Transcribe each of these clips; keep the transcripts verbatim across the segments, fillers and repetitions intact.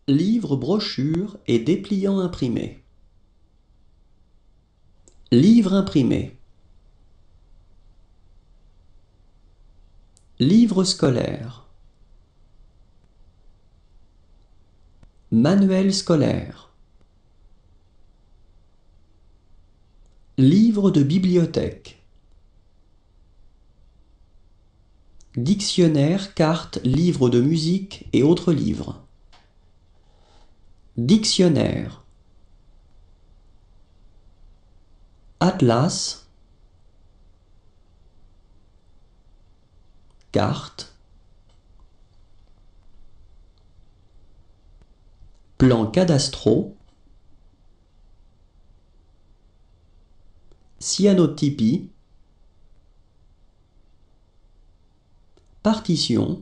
Livre, brochure et dépliant imprimé. Livre imprimé. Livre scolaire. Manuel scolaire. Livre de bibliothèque. Dictionnaire, carte, livre de musique et autres livres. Dictionnaire. Atlas. Carte. Plan cadastraux. Cyanotypie. Partition.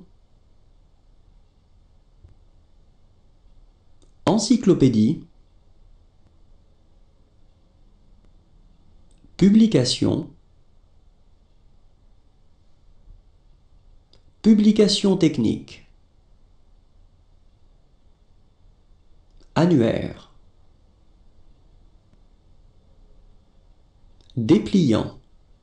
Encyclopédie. Publication. Publication technique. Annuaire. Dépliant.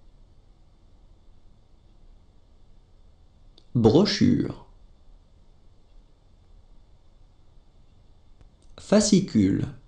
Brochure. Fascicule.